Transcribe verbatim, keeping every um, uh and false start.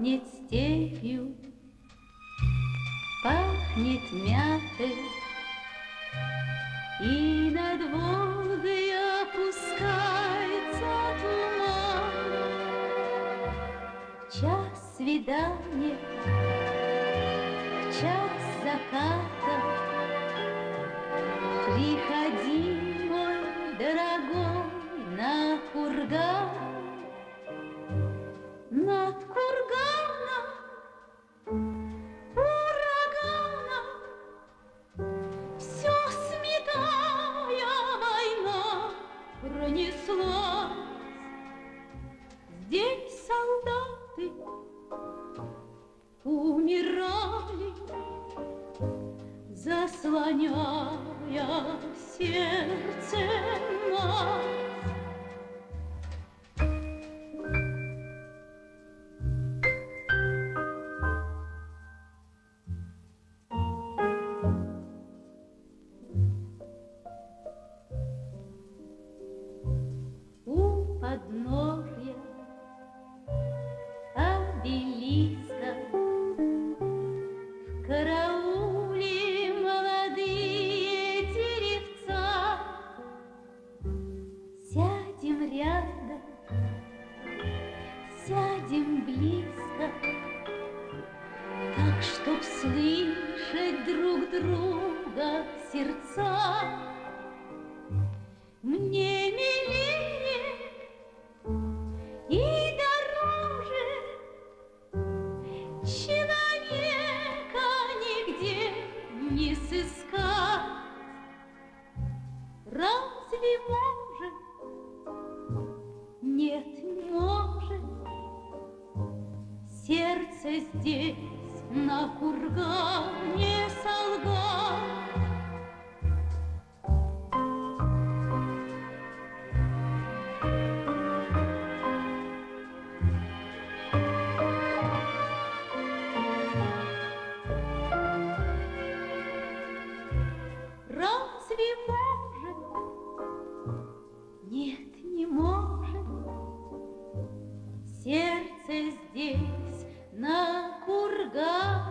Пахнет степью, пахнет мятой, и над Волгой опускается туман. Час свидания, час заката. Приходи, мой дорогой, на курган. Над курганом ураганом все сметая война пронеслась. Здесь солдаты умирали, заслоняя сердце нас. Подножья обелиска в карауле молодые деревца. Сядем рядом, сядем близко, так, чтоб слышать друг друга сердца. Мне милее и дороже человека нигде не сыскать. Разве может? Нет, не может. Сердце здесь на кургане солгать. Разве может? Нет, не может. Сердце здесь на кургане